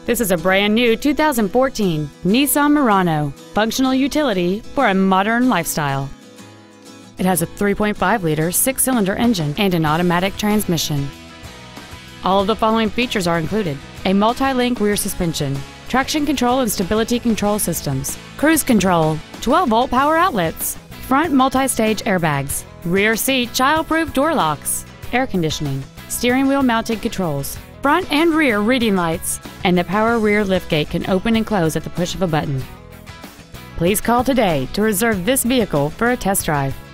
This is a brand new 2014 Nissan Murano, functional utility for a modern lifestyle. It has a 3.5-liter six-cylinder engine and an automatic transmission. All of the following features are included: a multi-link rear suspension, traction control and stability control systems, cruise control, 12-volt power outlets, front multi-stage airbags, rear seat child-proof door locks, air conditioning, steering wheel mounted controls, front and rear reading lights, and the power rear liftgate can open and close at the push of a button. Please call today to reserve this vehicle for a test drive.